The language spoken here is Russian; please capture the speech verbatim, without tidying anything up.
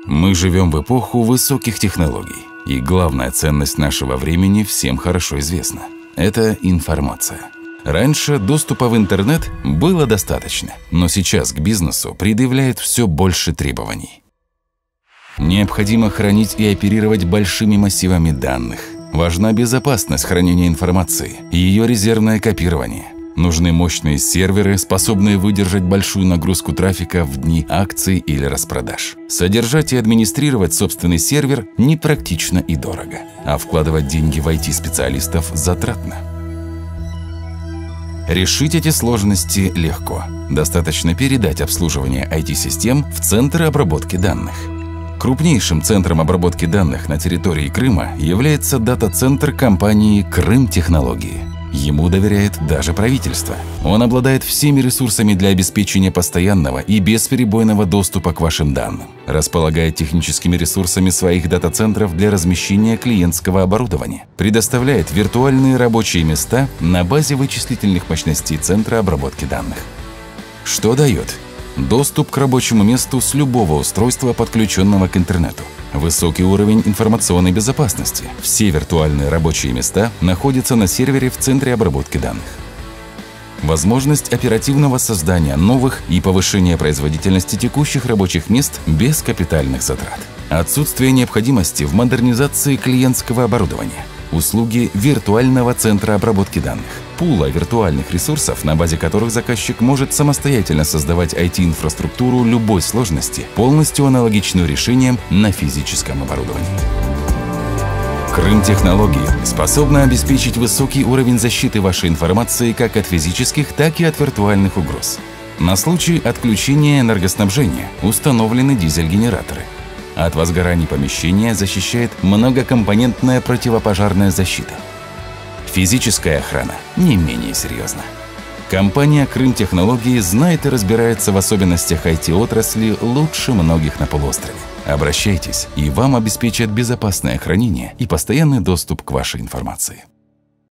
Мы живем в эпоху высоких технологий, и главная ценность нашего времени всем хорошо известна – это информация. Раньше доступа в интернет было достаточно, но сейчас к бизнесу предъявляют все больше требований. Необходимо хранить и оперировать большими массивами данных. Важна безопасность хранения информации и ее резервное копирование. Нужны мощные серверы, способные выдержать большую нагрузку трафика в дни акций или распродаж. Содержать и администрировать собственный сервер непрактично и дорого, а вкладывать деньги в ай ти-специалистов затратно. Решить эти сложности легко. Достаточно передать обслуживание ай ти-систем в центр обработки данных. Крупнейшим центром обработки данных на территории Крыма является дата-центр компании «Крым-Технологии». Ему доверяет даже правительство. Он обладает всеми ресурсами для обеспечения постоянного и бесперебойного доступа к вашим данным, располагает техническими ресурсами своих дата-центров для размещения клиентского оборудования, предоставляет виртуальные рабочие места на базе вычислительных мощностей центра обработки данных. Что дает? Доступ к рабочему месту с любого устройства, подключенного к интернету. Высокий уровень информационной безопасности. Все виртуальные рабочие места находятся на сервере в центре обработки данных. Возможность оперативного создания новых и повышения производительности текущих рабочих мест без капитальных затрат. Отсутствие необходимости в модернизации клиентского оборудования. Услуги виртуального центра обработки данных. Пула виртуальных ресурсов, на базе которых заказчик может самостоятельно создавать ай ти-инфраструктуру любой сложности, полностью аналогичную решениям на физическом оборудовании. Крым-Технологии способна обеспечить высокий уровень защиты вашей информации как от физических, так и от виртуальных угроз. На случай отключения энергоснабжения установлены дизель-генераторы. От возгораний помещения защищает многокомпонентная противопожарная защита. Физическая охрана не менее серьезна. Компания «Крым-Технологии» знает и разбирается в особенностях ай ти-отрасли лучше многих на полуострове. Обращайтесь, и вам обеспечат безопасное хранение и постоянный доступ к вашей информации.